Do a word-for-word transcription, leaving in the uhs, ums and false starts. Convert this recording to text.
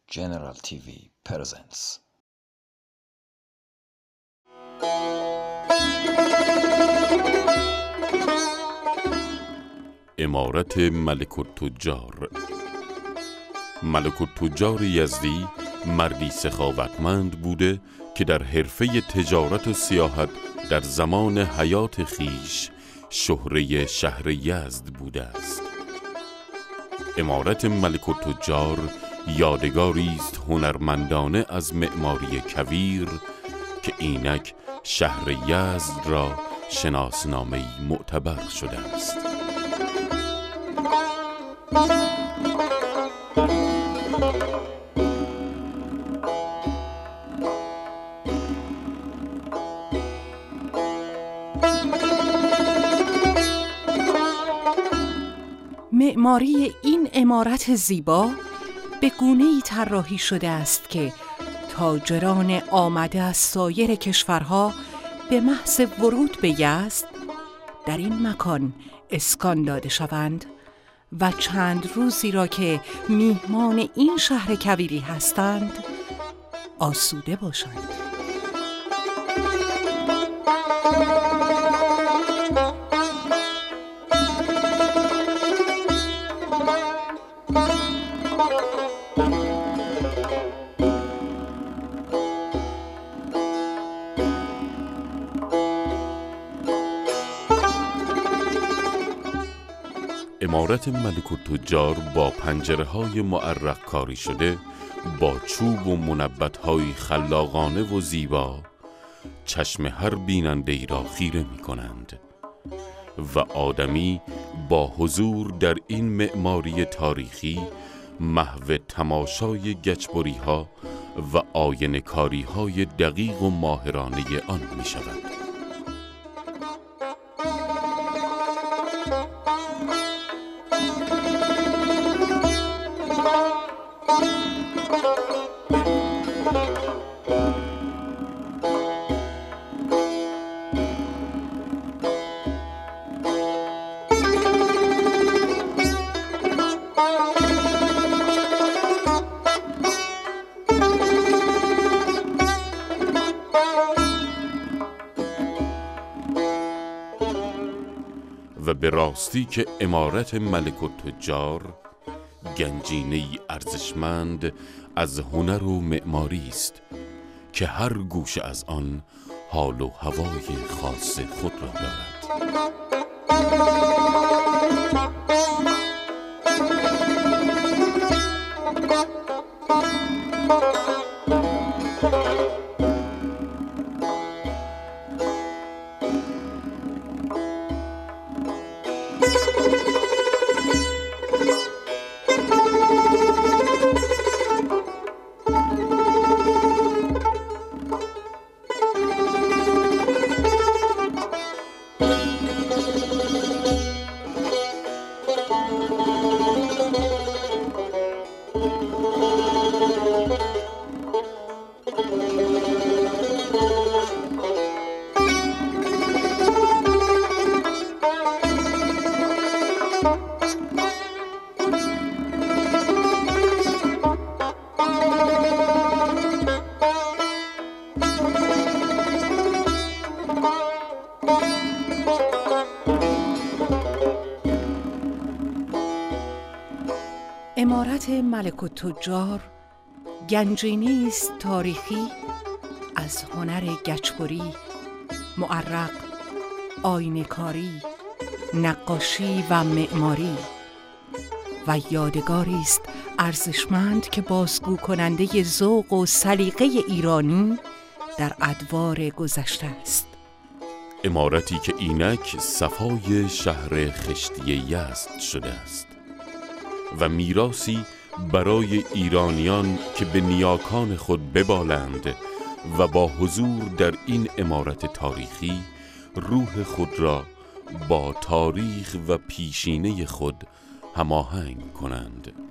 General تی وی presents. امارت ملک التجار. ملک التجار یزدی مردی سخاوتمند بوده که در حرفه تجارت و سیاحت در زمان حیات خیش شهره شهر یزد بوده است. امارت ملک التجار یادگاری است هنرمندانه از معماری کویر که اینک شهر یزد را شناسنامه‌ای معتبر شده است. معماری این عمارت زیبا به گونه‌ای طراحی شده است که تاجران آمده از سایر کشورها به محض ورود به یزد در این مکان اسکان داده شوند و چند روزی را که میهمان این شهر کویری هستند آسوده باشند. امارت ملک التجار با پنجره‌های معرق کاری شده با چوب و منبت‌های خلاقانه و زیبا چشم هر بیننده‌ای را خیره می‌کنند و آدمی با حضور در این معماری تاریخی محو تماشای گچبری‌ها و آینه‌کاری‌های دقیق و ماهرانه آن می‌شود. و به راستی که امارت ملک التجار گنجینه‌ای ارزشمند از هنر و معماری است که هر گوشه از آن حال و هوای خاص خود را دارد. امارت ملک التجار گنجینه‌ای است تاریخی از هنر گچبری، معرق، آینه‌کاری، نقاشی و معماری و یادگاری است ارزشمند که بازگو کننده ذوق و سلیقه ایرانی در ادوار گذشته است. امارتی که اینک صفای شهر خشتی یزد شده است و میراثی برای ایرانیان که به نیاکان خود ببالند و با حضور در این امارت تاریخی روح خود را با تاریخ و پیشینه خود هماهنگ کنند.